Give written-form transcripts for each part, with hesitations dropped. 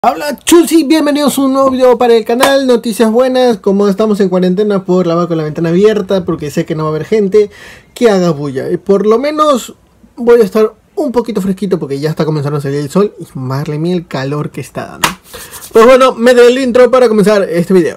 Hola Chulsi, bienvenidos a un nuevo video para el canal. Noticias buenas, como estamos en cuarentena puedo grabar con la ventana abierta porque sé que no va a haber gente que haga bulla. Y por lo menos voy a estar un poquito fresquito porque ya está comenzando a salir el sol y madre mía el calor que está dando. Pues bueno, me doy el intro para comenzar este video.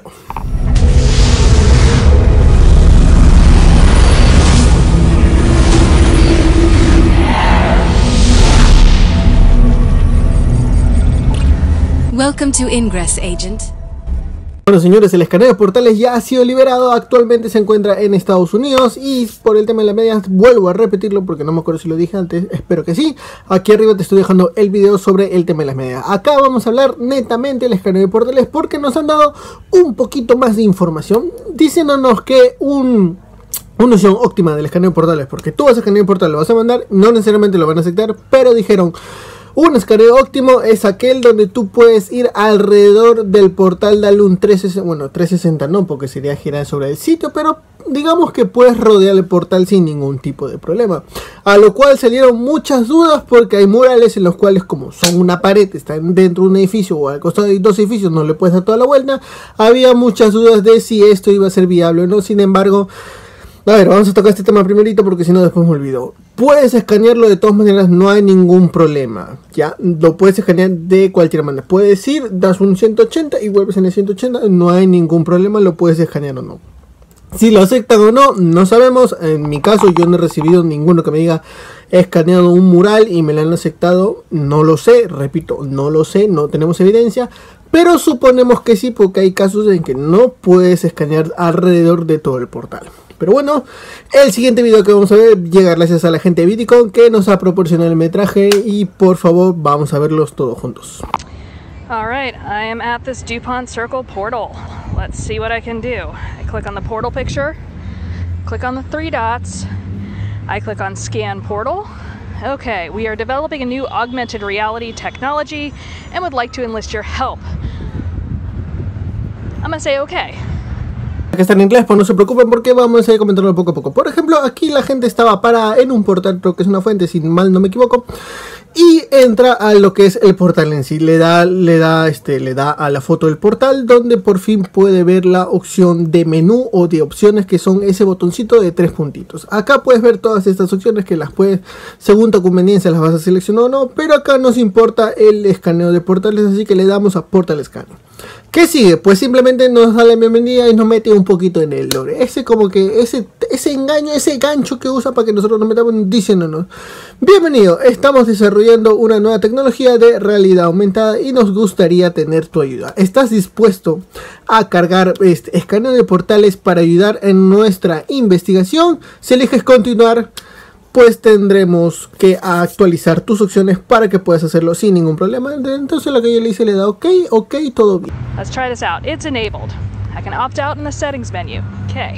Welcome to Ingress, Agent. Bueno señores, el escaneo de portales ya ha sido liberado, actualmente se encuentra en Estados Unidos y por el tema de las medias vuelvo a repetirlo porque no me acuerdo si lo dije antes, espero que sí. Aquí arriba te estoy dejando el video sobre el tema de las medias. Acá vamos a hablar netamente del escaneo de portales porque nos han dado un poquito más de información diciéndonos que una opción óptima del escaneo de portales, porque tú vas a escanear portal, lo vas a mandar, no necesariamente lo van a aceptar, pero dijeron un escaneo óptimo es aquel donde tú puedes ir alrededor del portal, darle un 360, bueno 360 no, porque sería girar sobre el sitio, pero digamos que puedes rodear el portal sin ningún tipo de problema. A lo cual salieron muchas dudas porque hay murales en los cuales, como son una pared, están dentro de un edificio o al costado de dos edificios, no le puedes dar toda la vuelta. Había muchas dudas de si esto iba a ser viable o no. Sin embargo, a ver, vamos a tocar este tema primerito porque si no después me olvido. Puedes escanearlo de todas maneras, no hay ningún problema. Ya, lo puedes escanear de cualquier manera. Puedes ir, das un 180 y vuelves en el 180, no hay ningún problema, lo puedes escanear o no. Si lo aceptan o no, no sabemos. En mi caso yo no he recibido ninguno que me diga he escaneado un mural y me lo han aceptado. No lo sé, repito, no lo sé, no tenemos evidencia. Pero suponemos que sí, porque hay casos en que no puedes escanear alrededor de todo el portal. Pero bueno, el siguiente video que vamos a ver llega gracias a la gente de Viticon que nos ha proporcionado el metraje y por favor vamos a verlos todos juntos. Alright, I am at this DuPont Circle portal. Let's see what I can do. I click on the portal picture, click on the three dots, I click on scan portal. Okay, we are developing a new augmented reality technology and would like to enlist your help. I'm gonna say okay. Que está en inglés, pues no se preocupen porque vamos a ir comentarlo poco a poco. Por ejemplo, aquí la gente estaba parada en un portal, creo que es una fuente, si mal no me equivoco, y entra a lo que es el portal en sí. Le da a la foto del portal, donde por fin puede ver la opción de menú o de opciones, que son ese botoncito de 3 puntitos. Acá puedes ver todas estas opciones que las puedes, según tu conveniencia, las vas a seleccionar o no, pero acá nos importa el escaneo de portales, así que le damos a Portal Scan. ¿Qué sigue? Pues simplemente nos da la bienvenida y nos mete un poquito en el lore. Ese como que ese engaño, ese gancho que usa para que nosotros nos metamos diciéndonos: bienvenido, estamos desarrollando una nueva tecnología de realidad aumentada y nos gustaría tener tu ayuda. ¿Estás dispuesto a cargar este escaneo de portales para ayudar en nuestra investigación? Si eliges continuar, pues tendremos que actualizar tus opciones para que puedas hacerlo sin ningún problema. Entonces lo que yo le hice, le da ok, todo bien. Let's try this out. It's enabled. I can opt out in the settings menu. Okay.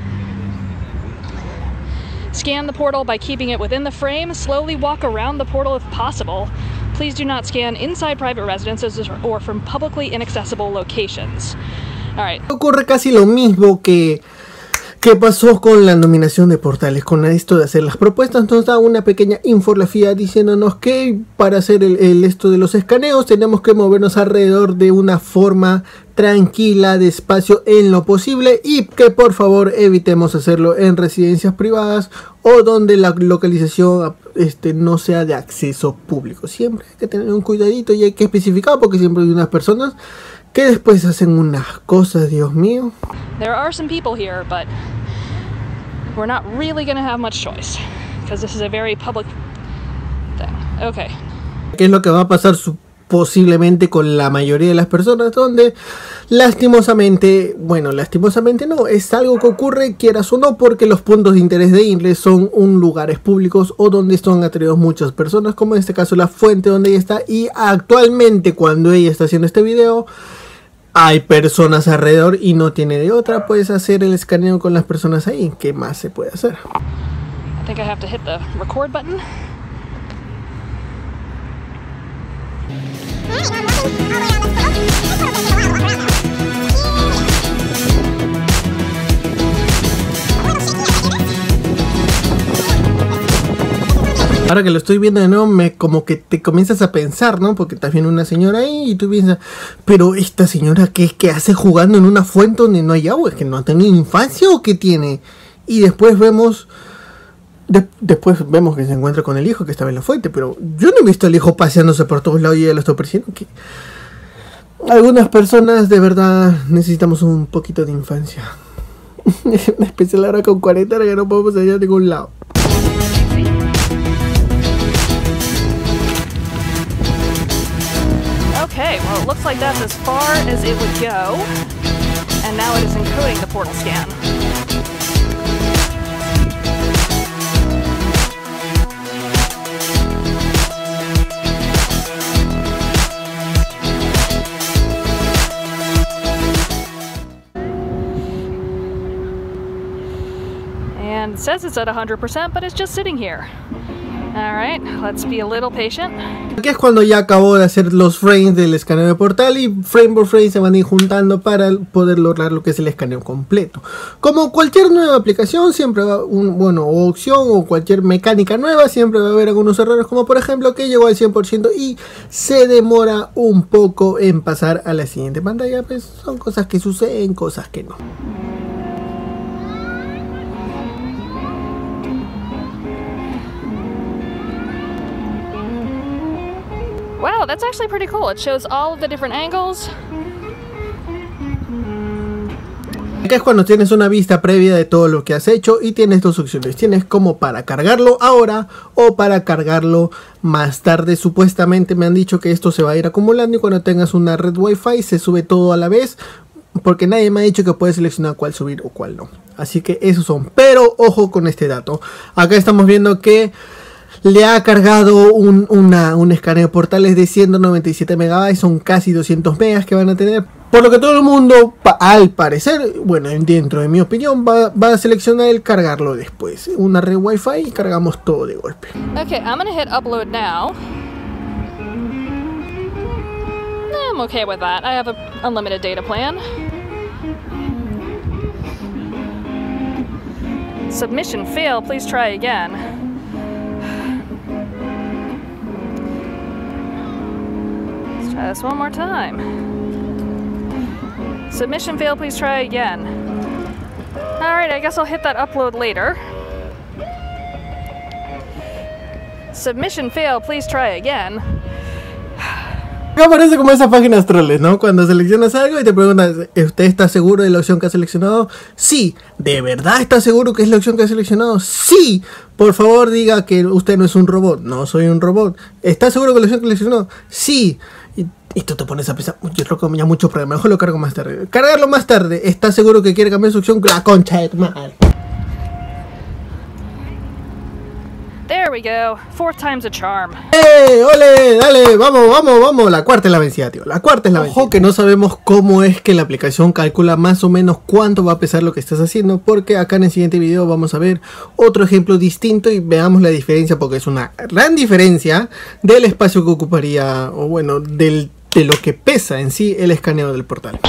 Scan the portal by keeping it within the frame. Slowly walk around the portal if possible. Please do not scan inside private residences or from publicly inaccessible locations. All right. Ocurre casi lo mismo que pasó con la nominación de portales, con esto de hacer las propuestas. Nos da una pequeña infografía diciéndonos que para hacer esto de los escaneos tenemos que movernos alrededor de una forma tranquila, despacio en lo posible, y que por favor evitemos hacerlo en residencias privadas o donde la localización no sea de acceso público. Siempre hay que tener un cuidadito y hay que especificar, porque siempre hay unas personas que después hacen unas cosas, Dios mío. There are some people here, but we're not really going to have much choice because this is a very public thing. Okay. ¿Qué es lo que va a pasar posiblemente con la mayoría de las personas? Donde lastimosamente, bueno, lastimosamente no, es algo que ocurre quieras o no, porque los puntos de interés de Ingress son lugares públicos o donde son atraídos muchas personas, como en este caso la fuente donde ella está, y actualmente cuando ella está haciendo este video hay personas alrededor y no tiene de otra, pues hacer el escaneo con las personas ahí. ¿Qué más se puede hacer? I think I have to hit the record button. Ahora que lo estoy viendo de nuevo, como que te comienzas a pensar, ¿no? Porque estás viendo una señora ahí y tú piensas, pero esta señora, ¿qué hace jugando en una fuente donde no hay agua? ¿Es que no ha tenido infancia o qué tiene? Y después vemos... Después vemos que se encuentra con el hijo que estaba en la fuente, pero yo no he visto al hijo paseándose por todos lados y ya lo estoy persiguiendo. Que algunas personas de verdad necesitamos un poquito de infancia. En especial ahora con 40 que no podemos salir a ningún lado. Okay, well it looks like that's as far as it would go. And now it is encoding the portal scan. And it says it's at 100%, but it's just sitting here. Alright, let's be a little patient. Aquí es cuando ya acabó de hacer los frames del escaneo de portal y frame por frame se van a ir juntando para poder lograr lo que es el escaneo completo. Como cualquier nueva aplicación, siempre va o opción o cualquier mecánica nueva, siempre va a haber algunos errores, como por ejemplo que llegó al 100% y se demora un poco en pasar a la siguiente pantalla. Pues son cosas que suceden, cosas que no. Wow, that's actually pretty cool. It shows all of the different angles. Acá es cuando tienes una vista previa de todo lo que has hecho y tienes dos opciones. Tienes como para cargarlo ahora o para cargarlo más tarde. Supuestamente me han dicho que esto se va a ir acumulando y cuando tengas una red Wi-Fi se sube todo a la vez. Porque nadie me ha dicho que puedes seleccionar cuál subir o cuál no. Así que esos son. Pero ojo con este dato. Acá estamos viendo que le ha cargado un escaneo de portales de 197 megabytes, son casi 200 megas que van a tener. Por lo que todo el mundo, al parecer, bueno, dentro de mi opinión, va a seleccionar el cargarlo después. Una red Wi-Fi y cargamos todo de golpe. Okay, I'm gonna hit upload now. I'm okay with that. I have an unlimited data plan. Submission failed, please try again. Try this one more time. Submission failed, please try again. Alright, I guess I'll hit that upload later. Submission failed, please try again. Acá parece como esas páginas troles, ¿no? Cuando seleccionas algo y te preguntan, ¿usted está seguro de la opción que ha seleccionado? Sí. ¿De verdad está seguro que es la opción que ha seleccionado? Sí. Por favor diga que usted no es un robot. No soy un robot. ¿Está seguro que la opción que seleccionó? Sí. Y tú te pones a pensar, yo creo que ya mucho problema, mejor lo cargo más tarde. Cargarlo más tarde. ¿Está seguro que quiere cambiar su opción? La concha de tu madre. There we go. 4th time's a charm. ¡Ole! Dale, vamos. La cuarta es la vencida, tío. La cuarta es la vencida. Ojo que no sabemos cómo es que la aplicación calcula más o menos cuánto va a pesar lo que estás haciendo, porque acá en el siguiente video vamos a ver otro ejemplo distinto y veamos la diferencia, porque es una gran diferencia del espacio que ocuparía, o bueno, de lo que pesa en sí el escaneo del portal.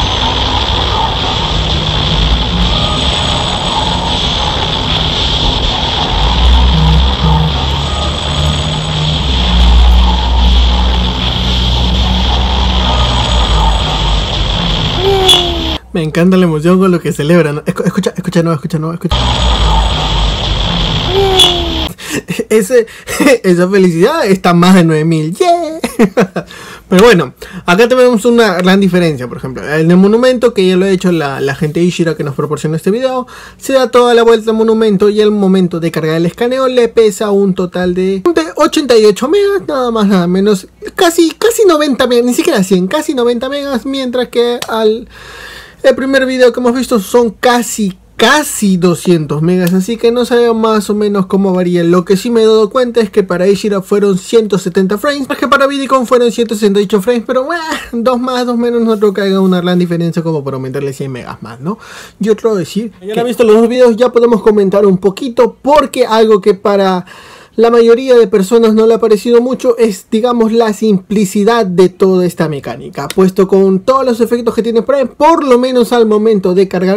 Me encanta la emoción con lo que celebran. Escucha. Esa felicidad está más de 9000. ¡Yeah! Pero bueno, acá tenemos una gran diferencia. Por ejemplo, en el monumento, que ya lo ha hecho la gente de Ishira que nos proporcionó este video, se da toda la vuelta al monumento y al momento de cargar el escaneo le pesa un total de 88 megas, nada más nada menos, casi 90 megas, ni siquiera 100, casi 90 megas, mientras que el primer video que hemos visto son casi 200 megas, así que no sabemos más o menos cómo varía. Lo que sí me he dado cuenta es que para Ishira fueron 170 frames, más que para Vidicon fueron 168 frames, pero dos más, dos menos, no creo que haya una gran diferencia como para aumentarle 100 megas más, ¿no? Yo quiero decir, ya visto los dos videos, ya podemos comentar un poquito, porque algo que para la mayoría de personas no le ha parecido mucho es, digamos, la simplicidad de toda esta mecánica, puesto con todos los efectos que tiene Prime, por lo menos al momento de cargar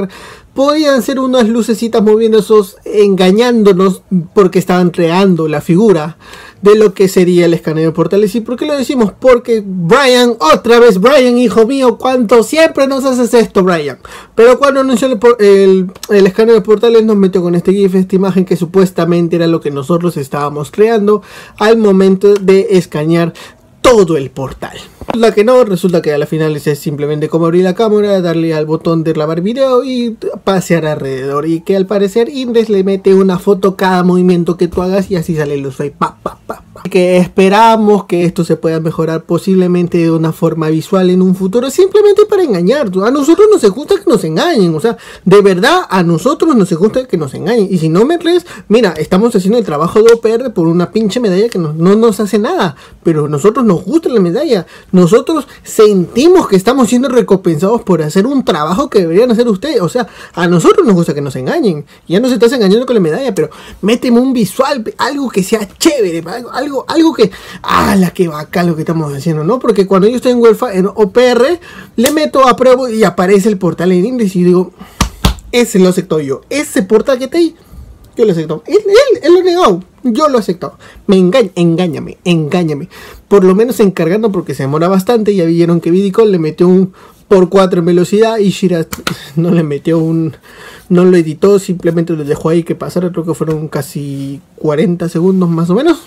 podían ser unas lucecitas moviéndose, engañándonos, porque estaban creando la figura de lo que sería el escaneo de portales. ¿Y por qué lo decimos? Porque Brian, otra vez Brian, hijo mío, cuánto siempre nos haces esto, Brian. Pero cuando anunció el escaneo de portales, nos metió con este GIF, esta imagen que supuestamente era lo que nosotros estábamos creando al momento de escanear todo el portal. Resulta que no, resulta que a la final es simplemente como abrir la cámara, darle al botón de grabar video y pasear alrededor, y que al parecer Ingress le mete una foto cada movimiento que tú hagas y así sale el usuario. Que esperamos que esto se pueda mejorar posiblemente de una forma visual en un futuro, simplemente para engañar. A nosotros nos gusta que nos engañen, o sea, de verdad a nosotros nos gusta que nos engañen. Y si no me crees, mira, estamos haciendo el trabajo de OPR por una pinche medalla que no nos hace nada, pero a nosotros nos gusta la medalla. Nosotros sentimos que estamos siendo recompensados por hacer un trabajo que deberían hacer ustedes. O sea, a nosotros nos gusta que nos engañen. Ya nos estás engañando con la medalla, pero méteme un visual, algo que sea chévere, algo que, la que bacán lo que estamos haciendo, ¿no? Porque cuando yo estoy en OPR, le meto a prueba y aparece el portal en Ingress y digo, ese lo acepto yo, ese portal que está ahí, yo lo acepto. Él lo negó, yo lo acepto. Engáñame. Por lo menos encargando, porque se demora bastante. Ya vieron que Vidicon le metió un por 4 en velocidad y Shira no le metió no lo editó, simplemente lo dejó ahí que pasara. Creo que fueron casi 40 segundos más o menos.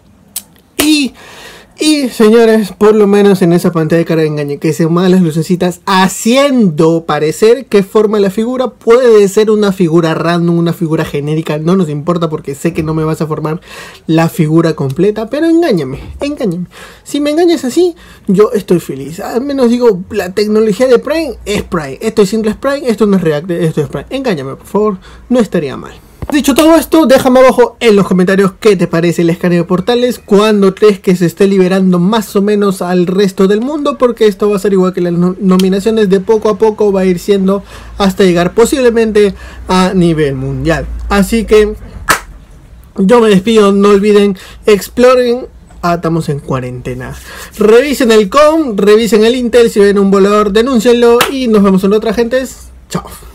Y señores, por lo menos en esa pantalla de cara de engaño, que se muevan las lucecitas haciendo parecer que forma la figura. Puede ser una figura random, una figura genérica, no nos importa porque sé que no me vas a formar la figura completa, pero engáñame. Si me engañas así, yo estoy feliz. Al menos digo, la tecnología de Prime es Prime. Esto es Ingress Prime, esto no es React, esto es Prime. Engáñame, por favor, no estaría mal. Dicho todo esto, déjame abajo en los comentarios qué te parece el escaneo de portales, cuándo crees que se esté liberando más o menos al resto del mundo, porque esto va a ser igual que las nominaciones, de poco a poco va a ir siendo hasta llegar posiblemente a nivel mundial. Así que yo me despido, no olviden, exploren, estamos en cuarentena, revisen el COM, revisen el Intel, si ven un volador denúncienlo y nos vemos en otra, gentes, chao.